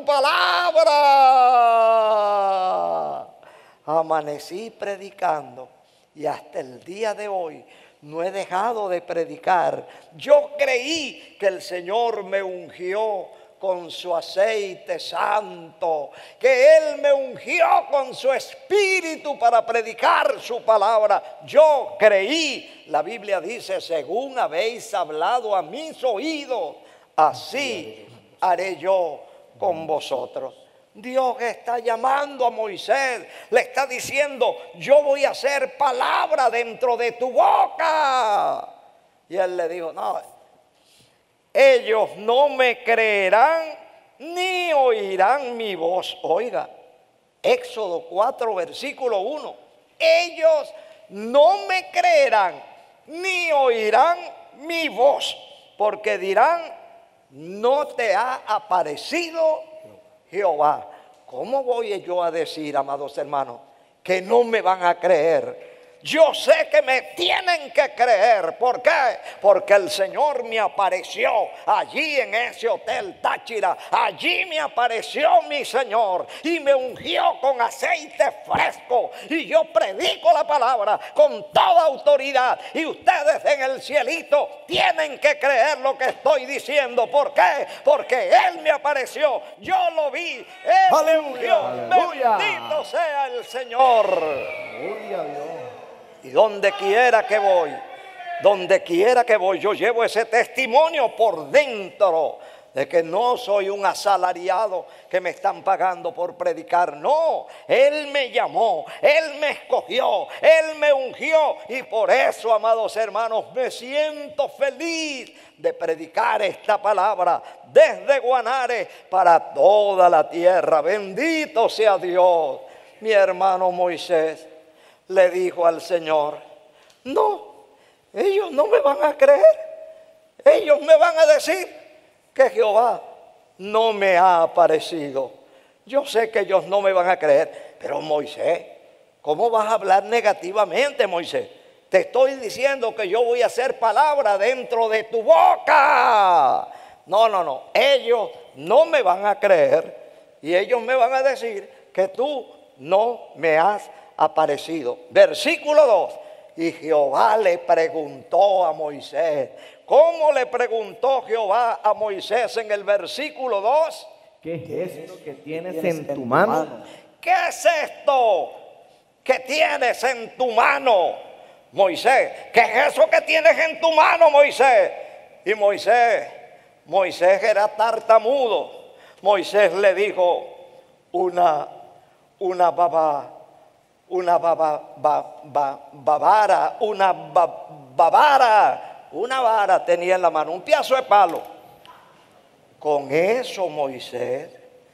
palabra. Amanecí predicando y hasta el día de hoy no he dejado de predicar. Yo creí que el Señor me ungió con su aceite santo, que Él me ungió con su espíritu para predicar su palabra. Yo creí, la Biblia dice, según habéis hablado a mis oídos, así haré yo con vosotros. Dios está llamando a Moisés, le está diciendo: yo voy a hacer palabra dentro de tu boca. Y él le dijo: no, ellos no me creerán ni oirán mi voz. Oiga, Éxodo cuatro, versículo uno. Ellos no me creerán ni oirán mi voz, porque dirán: no te ha aparecido Jehová. ¿Cómo voy yo a decir, amados hermanos, que no me van a creer? Yo sé que me tienen que creer. ¿Por qué? Porque el Señor me apareció allí en ese hotel Táchira. Allí me apareció mi Señor y me ungió con aceite fresco. Y yo predico la palabra con toda autoridad. Y ustedes en el cielito tienen que creer lo que estoy diciendo. ¿Por qué? Porque Él me apareció. Yo lo vi. Él me ungió. Aleluya. Bendito sea el Señor. Aleluya, Dios. Y donde quiera que voy, donde quiera que voy, yo llevo ese testimonio por dentro de que no soy un asalariado que me están pagando por predicar. No, Él me llamó, Él me escogió, Él me ungió. Y por eso, amados hermanos, me siento feliz de predicar esta palabra desde Guanare para toda la tierra. Bendito sea Dios. Mi hermano Moisés le dijo al Señor: no, ellos no me van a creer. Ellos me van a decir que Jehová no me ha aparecido. Yo sé que ellos no me van a creer. Pero Moisés, ¿cómo vas a hablar negativamente, Moisés? Te estoy diciendo que yo voy a hacer palabra dentro de tu boca. No, no, no. Ellos no me van a creer. Y ellos me van a decir que tú no me has aparecido. Versículo dos. Y Jehová le preguntó a Moisés. ¿Cómo le preguntó Jehová a Moisés en el versículo dos? ¿Qué es esto que tienes en tu mano? ¿Qué es esto que tienes en tu mano, Moisés? ¿Qué es eso que tienes en tu mano, Moisés? Y Moisés, Moisés era tartamudo. Moisés le dijo, una, una baba, una baba, ba, ba, babara, una ba, babara, una vara tenía en la mano, un pedazo de palo. Con eso, Moisés,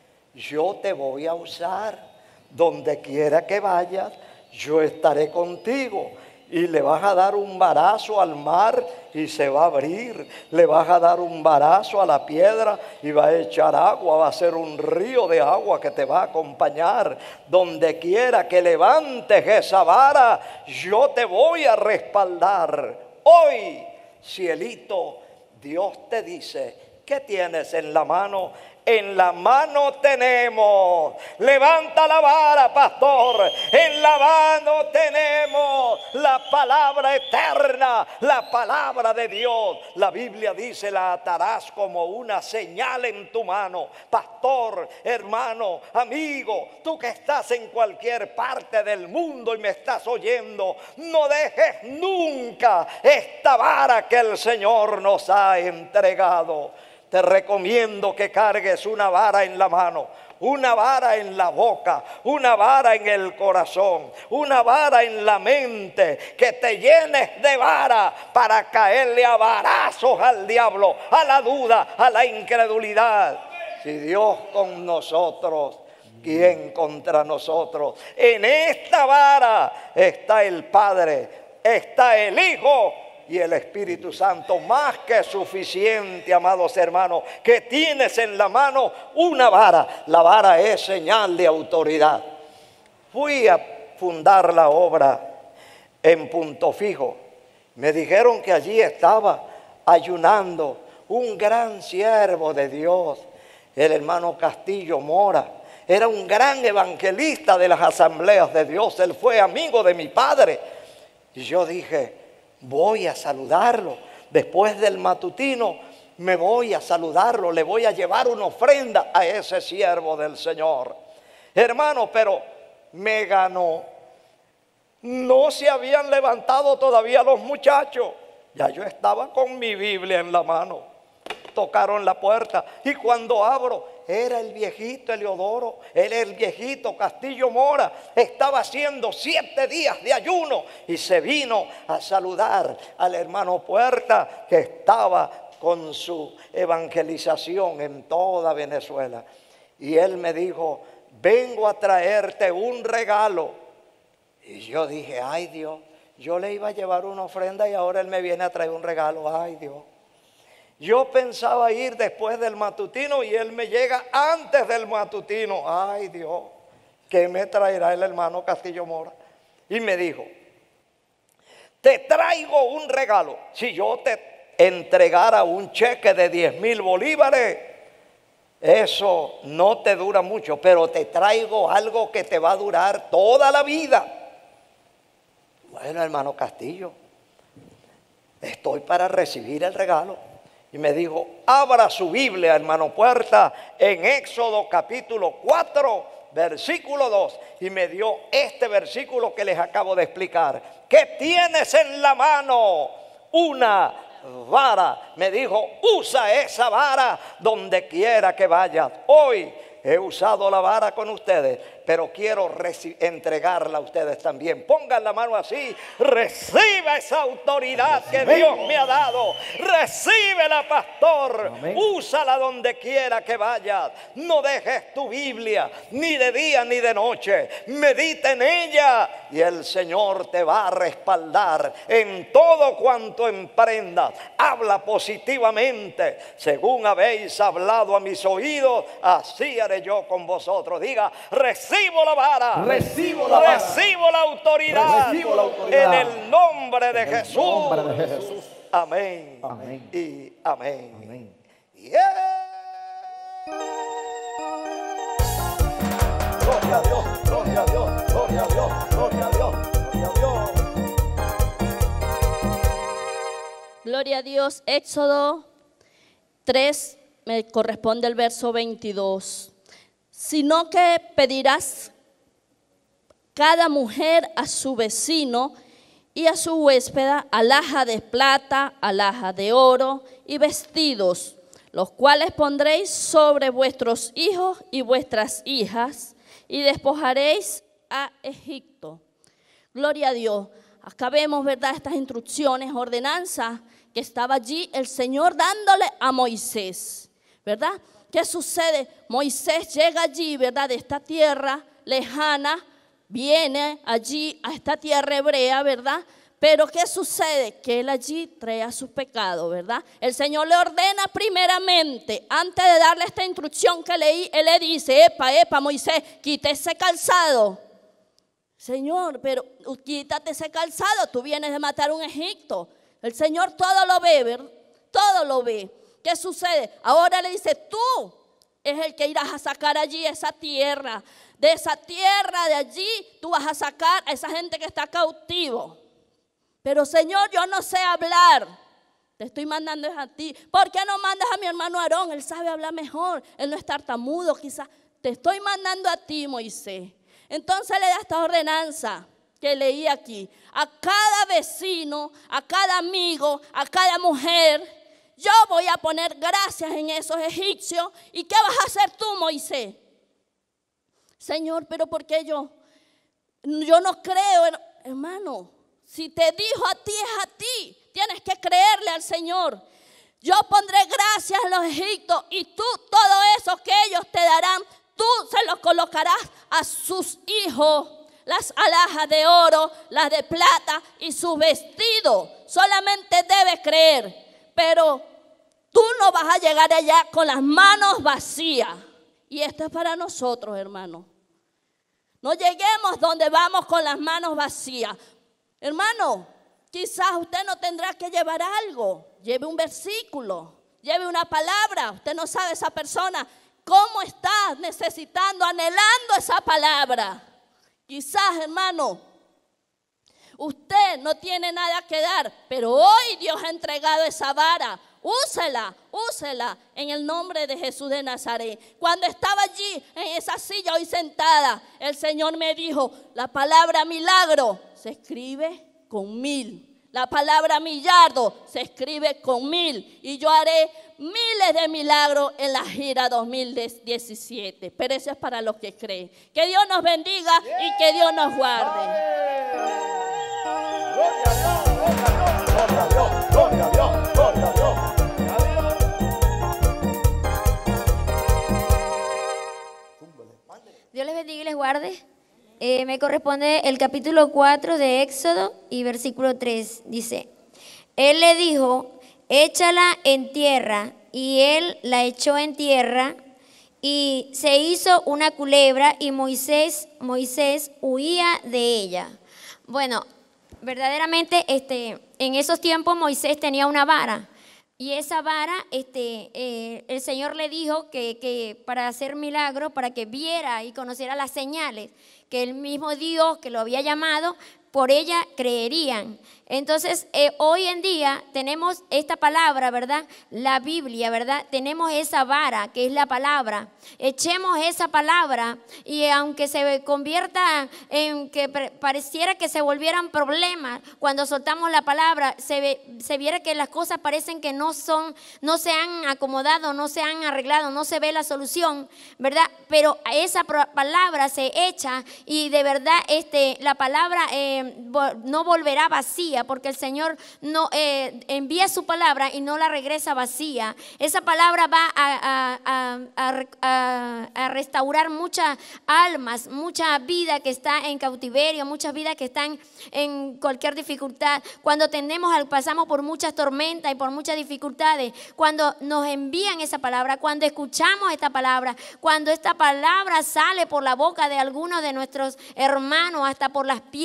yo te voy a usar. Donde quiera que vayas, yo estaré contigo. Y le vas a dar un varazo al mar y se va a abrir. Le vas a dar un varazo a la piedra y va a echar agua. Va a ser un río de agua que te va a acompañar. Donde quiera que levantes esa vara, yo te voy a respaldar. Hoy, cielito, Dios te dice, ¿qué tienes en la mano? En la mano tenemos, levanta la vara, pastor, en la mano tenemos la palabra eterna, la palabra de Dios. La Biblia dice, la atarás como una señal en tu mano. Pastor, hermano, amigo, tú que estás en cualquier parte del mundo y me estás oyendo, no dejes nunca esta vara que el Señor nos ha entregado. Te recomiendo que cargues una vara en la mano, una vara en la boca, una vara en el corazón, una vara en la mente, que te llenes de vara para caerle a varazos al diablo, a la duda, a la incredulidad. Si Dios con nosotros, ¿quién contra nosotros? En esta vara está el Padre, está el Hijo y el Espíritu Santo, más que suficiente, amados hermanos, que tienes en la mano una vara. La vara es señal de autoridad. Fui a fundar la obra en Punto Fijo. Me dijeron que allí estaba ayunando un gran siervo de Dios, el hermano Castillo Mora. Era un gran evangelista de las asambleas de Dios. Él fue amigo de mi padre. Y yo dije, voy a saludarlo. Después del matutino me voy a saludarlo. Le voy a llevar una ofrenda a ese siervo del Señor. Hermano, pero me ganó. No se habían levantado todavía los muchachos. Ya yo estaba con mi Biblia en la mano. Tocaron la puerta y cuando abro, era el viejito Eliodoro, era el viejito Castillo Mora. Estaba haciendo siete días de ayuno y se vino a saludar al hermano Puerta, que estaba con su evangelización en toda Venezuela. Y él me dijo, vengo a traerte un regalo. Y yo dije, ay Dios, yo le iba a llevar una ofrenda y ahora él me viene a traer un regalo, ay Dios. Yo pensaba ir después del matutino y él me llega antes del matutino. Ay Dios, ¿qué me traerá el hermano Castillo Mora? Y me dijo, te traigo un regalo. Si yo te entregara un cheque de diez mil bolívares, eso no te dura mucho, pero te traigo algo que te va a durar toda la vida. Bueno, hermano Castillo, estoy para recibir el regalo. Y me dijo, abra su Biblia, hermano Puerta, en Éxodo capítulo cuatro, versículo dos. Y me dio este versículo que les acabo de explicar. ¿Qué tienes en la mano? Una vara. Me dijo, usa esa vara donde quiera que vayas. Hoy he usado la vara con ustedes, pero quiero entregarla a ustedes también. Pongan la mano así, reciba esa autoridad que Dios me ha dado. Recíbela, pastor. Amén. Úsala donde quiera que vayas. No dejes tu Biblia ni de día ni de noche. Medita en ella y el Señor te va a respaldar en todo cuanto emprendas. Habla positivamente. Según habéis hablado a mis oídos, así haré yo con vosotros. Diga, recibo la vara, recibo la, vara. Recibo la autoridad, recibo la autoridad. En el nombre de, en Jesús. El nombre de Jesús. Amén. Amén. Y amén. Amén. Yeah. Gloria a Dios, gloria a Dios, gloria a Dios. Gloria a Dios, gloria a Dios, gloria a Dios. Gloria a Dios. Éxodo tres me corresponde el verso veintidós. Sino que pedirás cada mujer a su vecino y a su huéspeda alhaja de plata, alhaja de oro y vestidos, los cuales pondréis sobre vuestros hijos y vuestras hijas, y despojaréis a Egipto. Gloria a Dios. Acá vemos, ¿verdad?, estas instrucciones, ordenanzas que estaba allí el Señor dándole a Moisés, ¿verdad? ¿Qué sucede? Moisés llega allí, ¿verdad?, de esta tierra lejana, viene allí a esta tierra hebrea, ¿verdad? Pero ¿qué sucede? Que él allí trae sus pecados, ¿verdad? El Señor le ordena primeramente, antes de darle esta instrucción que leí, Él le dice, epa, epa, Moisés, quita ese calzado. Señor, pero quítate ese calzado, tú vienes de matar a un Egipto. El Señor todo lo ve, ¿verdad? Todo lo ve. ¿Qué sucede? Ahora le dice, tú es el que irás a sacar allí esa tierra. De esa tierra, de allí, tú vas a sacar a esa gente que está cautivo. Pero Señor, yo no sé hablar. Te estoy mandando a ti. ¿Por qué no mandas a mi hermano Aarón? Él sabe hablar mejor. Él no es tartamudo, quizás. Te estoy mandando a ti, Moisés. Entonces le da esta ordenanza que leí aquí. A cada vecino, a cada amigo, a cada mujer, yo voy a poner gracias en esos egipcios. ¿Y qué vas a hacer tú, Moisés? Señor, pero ¿por qué yo? Yo no creo, hermano. Si te dijo a ti, es a ti. Tienes que creerle al Señor. Yo pondré gracias a los egipcios y tú, todo eso que ellos te darán, tú se los colocarás a sus hijos. Las alhajas de oro, las de plata y sus vestidos. Solamente debes creer. Pero tú no vas a llegar allá con las manos vacías. Y esto es para nosotros, hermano. No lleguemos donde vamos con las manos vacías. Hermano, quizás usted no tendrá que llevar algo. Lleve un versículo, lleve una palabra. Usted no sabe esa persona cómo está necesitando, anhelando esa palabra. Quizás, hermano, usted no tiene nada que dar, pero hoy Dios ha entregado esa vara. Úsela, úsela en el nombre de Jesús de Nazaret. Cuando estaba allí en esa silla hoy sentada, el Señor me dijo, la palabra milagro se escribe con mil. La palabra millardo se escribe con mil. Y yo haré miles de milagros en la gira dos mil diecisiete. Pero eso es para los que creen. Que Dios nos bendiga y que Dios nos guarde. Gloria a Dios, gloria a Dios, gloria a Dios, gloria a Dios. Dios les bendiga y les guarde. Eh, me corresponde el capítulo cuatro de Éxodo y versículo tres. Dice, Él le dijo, échala en tierra. Y él la echó en tierra y se hizo una culebra y Moisés, Moisés huía de ella. Bueno, verdaderamente este, en esos tiempos Moisés tenía una vara. Y esa vara, este, eh, el Señor le dijo que, que para hacer milagros, para que viera y conociera las señales, que el mismo Dios que lo había llamado, por ella creerían. Entonces, eh, hoy en día tenemos esta palabra, ¿verdad? La Biblia, ¿verdad? Tenemos esa vara que es la palabra. Echemos esa palabra y aunque se convierta en que pareciera que se volvieran problemas, cuando soltamos la palabra, se, ve, se viera que las cosas parecen que no son, no se han acomodado, no se han arreglado, no se ve la solución, ¿verdad? Pero esa palabra se echa y de verdad este, la palabra eh, no volverá vacía, porque el Señor no eh, envía su palabra y no la regresa vacía. Esa palabra va a, a, a, a, a restaurar muchas almas, mucha vida que está en cautiverio, muchas vidas que están en cualquier dificultad. Cuando tenemos, pasamos por muchas tormentas y por muchas dificultades, cuando nos envían esa palabra, cuando escuchamos esta palabra, cuando esta palabra sale por la boca de algunos de nuestros hermanos, hasta por las piedras,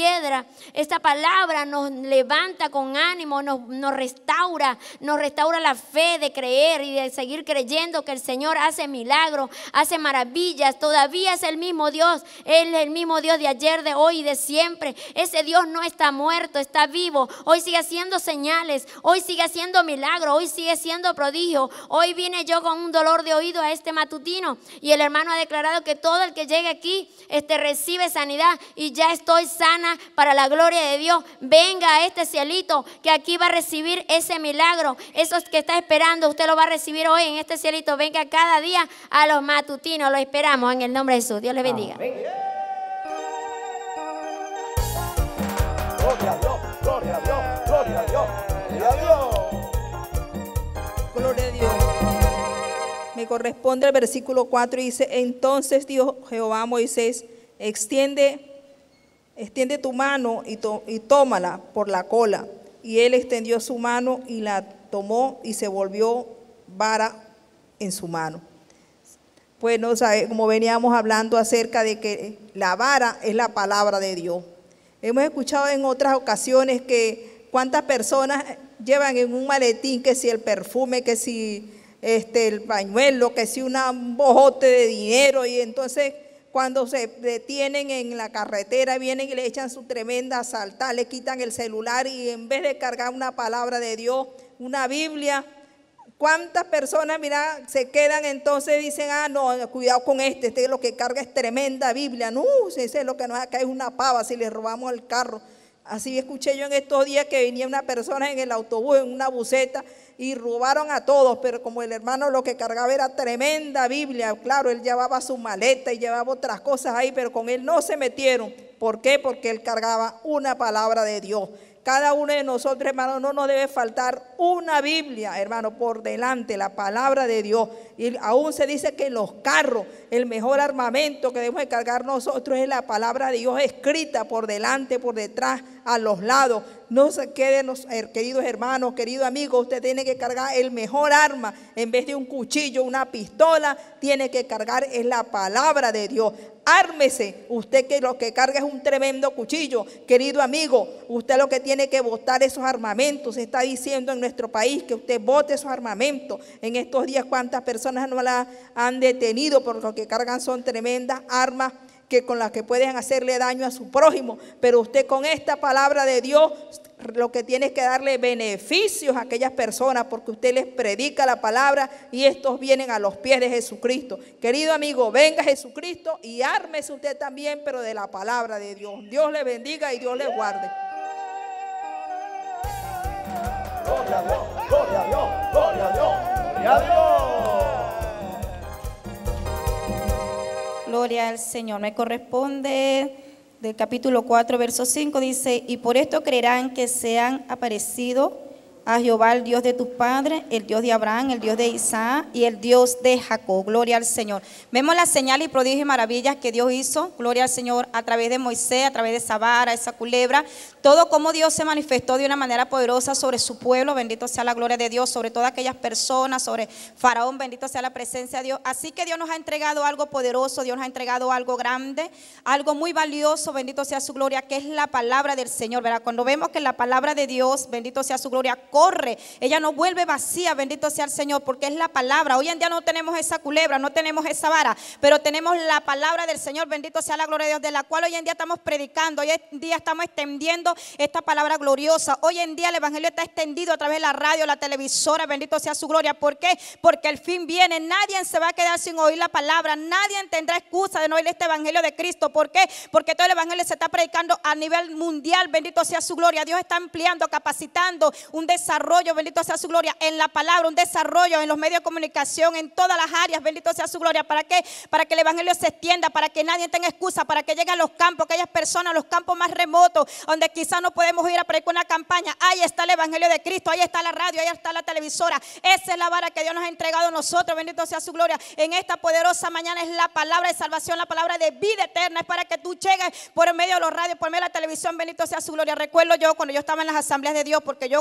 Esta palabra nos levanta con ánimo, nos, nos restaura, nos restaura la fe de creer y de seguir creyendo que el Señor hace milagros, hace maravillas. Todavía es el mismo Dios, Él es el mismo Dios de ayer, de hoy y de siempre. Ese Dios no está muerto, está vivo. Hoy sigue haciendo señales, hoy sigue haciendo milagros, hoy sigue siendo prodigio. Hoy vine yo con un dolor de oído a este matutino y el hermano ha declarado que todo el que llegue aquí este, recibe sanidad, y ya estoy sana para la gloria de Dios. Venga a este cielito que aquí va a recibir ese milagro. Eso que está esperando, usted lo va a recibir hoy en este cielito. Venga cada día a los matutinos, lo esperamos en el nombre de Jesús. Dios le bendiga. Gloria a Dios, gloria a Dios, gloria a Dios, gloria a Dios. Gloria a Dios. Me corresponde el versículo cuatro y dice: entonces dijo Jehová a Moisés, extiende, extiende tu mano y, to, y tómala por la cola. Y él extendió su mano y la tomó y se volvió vara en su mano. Pues no sabe, como veníamos hablando acerca de que la vara es la palabra de Dios. Hemos escuchado en otras ocasiones que cuántas personas llevan en un maletín, que si el perfume, que si este, el pañuelo, que si una, un bojote de dinero, y entonces cuando se detienen en la carretera vienen y le echan su tremenda asaltada, le quitan el celular y en vez de cargar una palabra de Dios, una Biblia, ¿cuántas personas, mira, se quedan entonces dicen, ah, no, cuidado con este, este lo que carga es tremenda Biblia? No, ese es lo que nos acá es una pava si le robamos el carro. Así escuché yo en estos días que venía una persona en el autobús, en una buseta, y robaron a todos, pero como el hermano lo que cargaba era tremenda Biblia, claro, él llevaba su maleta y llevaba otras cosas ahí, pero con él no se metieron. ¿Por qué? Porque él cargaba una palabra de Dios. Cada uno de nosotros, hermano, no nos debe faltar una Biblia, hermano, por delante, la palabra de Dios. Y aún se dice que en los carros el mejor armamento que debemos de cargar nosotros es la palabra de Dios escrita por delante, por detrás, a los lados. No se queden, queridos hermanos, queridos amigos, usted tiene que cargar el mejor arma. En vez de un cuchillo, una pistola, tiene que cargar es la palabra de Dios. Ármese, usted que lo que carga es un tremendo cuchillo, querido amigo, usted lo que tiene que botar esos armamentos. Se está diciendo en nuestro país que usted bote esos armamentos. En estos días cuántas personas no la han detenido porque lo que cargan son tremendas armas que con las que pueden hacerle daño a su prójimo, pero usted con esta palabra de Dios lo que tiene es que darle beneficios a aquellas personas, porque usted les predica la palabra y estos vienen a los pies de Jesucristo. Querido amigo, venga Jesucristo y ármese usted también, pero de la palabra de Dios. Dios le bendiga y Dios le guarde. Gloria a Dios, gloria a Dios, gloria a Dios, gloria a Dios. Gloria al Señor. Me corresponde del capítulo cuatro, verso cinco, dice: y por esto creerán que se han aparecido a Jehová, el Dios de tus padres, el Dios de Abraham, el Dios de Isaac y el Dios de Jacob. Gloria al Señor. Vemos las señales y prodigios y maravillas que Dios hizo, gloria al Señor, a través de Moisés, a través de esa vara, esa culebra, todo como Dios se manifestó de una manera poderosa sobre su pueblo. Bendito sea la gloria de Dios, sobre todas aquellas personas, sobre Faraón, bendito sea la presencia de Dios. Así que Dios nos ha entregado algo poderoso, Dios nos ha entregado algo grande, algo muy valioso, bendito sea su gloria, que es la palabra del Señor, ¿verdad? Cuando vemos que la palabra de Dios, bendito sea su gloria, corre, ella no vuelve vacía, bendito sea el Señor, porque es la palabra. Hoy en día no tenemos esa culebra, no tenemos esa vara, pero tenemos la palabra del Señor, bendito sea la gloria de Dios, de la cual hoy en día estamos predicando, hoy en día estamos extendiendo esta palabra gloriosa. Hoy en día el evangelio está extendido a través de la radio, la televisora, bendito sea su gloria. ¿Por qué? Porque el fin viene, nadie se va a quedar sin oír la palabra, nadie tendrá excusa de no oír este evangelio de Cristo. ¿Por qué? Porque todo el evangelio se está predicando a nivel mundial, bendito sea su gloria. Dios está ampliando, capacitando un desarrollo, bendito sea su gloria, en la palabra, un desarrollo en los medios de comunicación, en todas las áreas, bendito sea su gloria. ¿Para qué? Para que el evangelio se extienda, para que nadie tenga excusa, para que lleguen a los campos, aquellas personas, los campos más remotos, donde quizás no podemos ir a predicar una campaña. Ahí está el evangelio de Cristo, ahí está la radio, ahí está la televisora. Esa es la vara que Dios nos ha entregado a nosotros, bendito sea su gloria. En esta poderosa mañana es la palabra de salvación, la palabra de vida eterna, es para que tú llegues por medio de los radios, por medio de la televisión, bendito sea su gloria. Recuerdo yo cuando yo estaba en las asambleas de Dios, porque yo cuando creí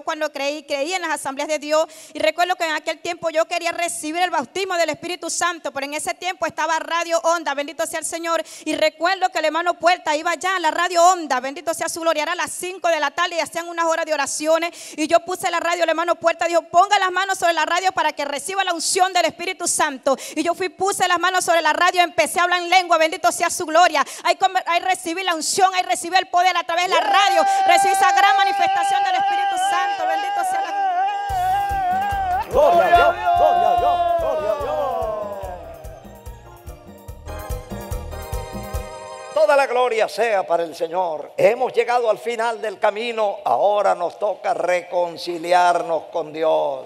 creí, creí en las asambleas de Dios. Y recuerdo que en aquel tiempo yo quería recibir el bautismo del Espíritu Santo, pero en ese tiempo estaba Radio Onda, bendito sea el Señor. Y recuerdo que el hermano Puerta iba allá a la Radio Onda, bendito sea su gloria, era a las cinco de la tarde y hacían unas horas de oraciones. Y yo puse la radio, el hermano Puerta dijo, ponga las manos sobre la radio para que reciba la unción del Espíritu Santo. Y yo fui, puse las manos sobre la radio, empecé a hablar en lengua, bendito sea su gloria. Ahí, ahí recibí la unción, ahí recibí el poder a través de la radio, recibí esa gran manifestación del Espíritu Santo, bendito sea la Gloria a Dios, gloria a Dios, gloria a Dios. Toda la gloria sea para el Señor. Hemos llegado al final del camino. Ahora nos toca reconciliarnos con Dios.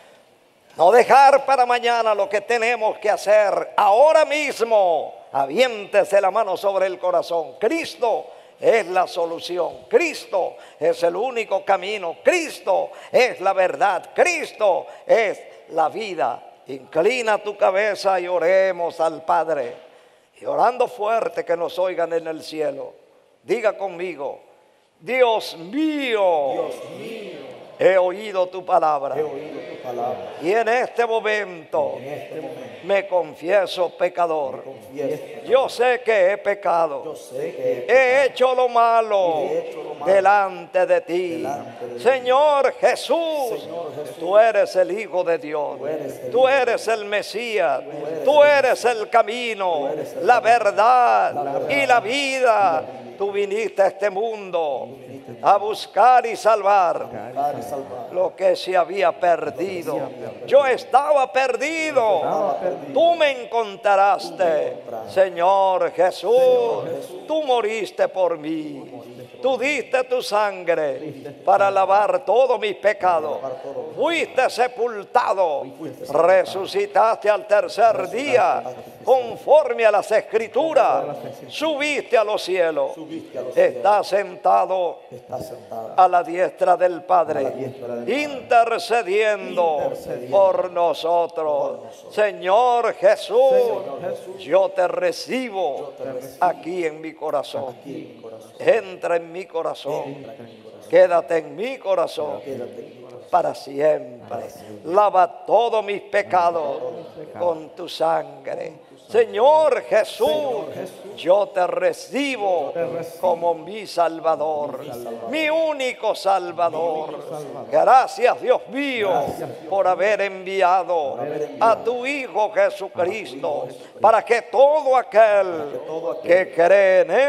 No dejar para mañana lo que tenemos que hacer ahora mismo. Aviéntese la mano sobre el corazón. Cristo es la solución. Cristo es el único camino. Cristo es la verdad. Cristo es la vida. Inclina tu cabeza y oremos al Padre. Y orando fuerte que nos oigan en el cielo. Diga conmigo, Dios mío, Dios mío, he oído tu palabra. he oído tu palabra. Y en este momento, En este momento me confieso pecador. confieso, Yo sé que he pecado. yo sé que He hecho lo malo, he hecho lo malo delante de ti. delante de ti. Señor Jesús, Señor Jesús, tú eres el Hijo de Dios. tú eres el Tú eres el Mesías. Tú eres el camino, la verdad y la vida. Tú viniste a este mundo a buscar y salvar para salvar. lo que se había perdido. Yo estaba perdido. Tú me encontraste, Señor Jesús. Tú moriste por mí. Tú diste tu sangre para lavar todos mis pecados. Fuiste sepultado. Resucitaste al tercer día conforme a las Escrituras. Subiste a los cielos. Estás sentado Está sentado a la diestra del Padre, a la diestra del Padre, intercediendo, intercediendo por nosotros. por nosotros. Señor Jesús, Señor Jesús, yo te recibo yo te recibo aquí en mi corazón. aquí en mi corazón. Entra en mi corazón. Entra en mi corazón. Quédate en mi corazón Quédate en mi corazón. para siempre. Para siempre. Lava todos mis pecados con tu sangre. Señor Jesús, yo te recibo como mi Salvador, mi único Salvador. Gracias, Dios mío, por haber enviado a tu Hijo Jesucristo, para que todo aquel que cree en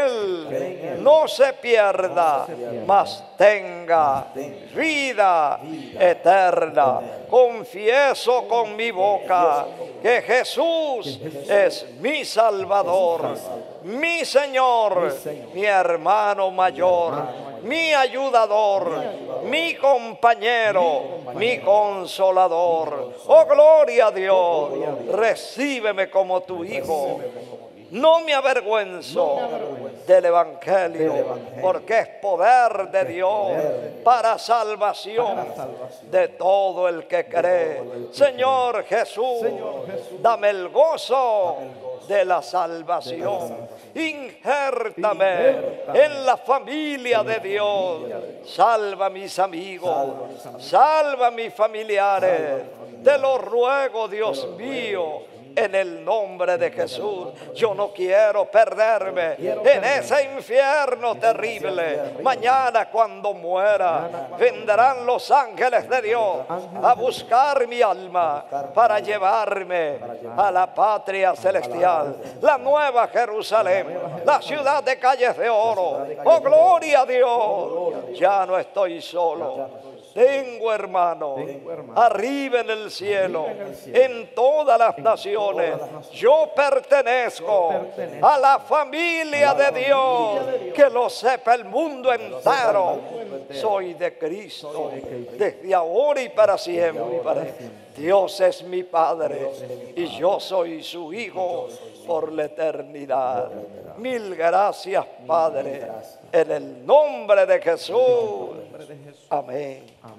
Él no se pierda, mas tenga vida eterna. Confieso con mi boca que Jesús es mi Salvador, mi Señor, mi hermano mayor, mi ayudador, mi compañero, mi consolador. Oh, gloria a Dios, recíbeme como tu Hijo. No me avergüenzo del Evangelio, porque es poder de Dios para salvación de todo el que cree. Señor Jesús, dame el gozo de la salvación. Injértame en la familia de Dios. Salva a mis amigos, salva a mis familiares. Te lo ruego, Dios mío, en el nombre de Jesús. Yo no quiero perderme en ese infierno terrible. Mañana cuando muera, vendrán los ángeles de Dios a buscar mi alma para llevarme a la patria celestial, la nueva Jerusalén, la ciudad de calles de oro. Oh, gloria a Dios. Ya no estoy solo. Tengo hermano, arriba en el cielo, en todas las naciones. Yo pertenezco a la familia de Dios, que lo sepa el mundo entero. Soy de Cristo, desde ahora y para siempre. Dios es mi Padre y yo soy su Hijo por la eternidad. Mil gracias, Padre, en el nombre de Jesús. Amén.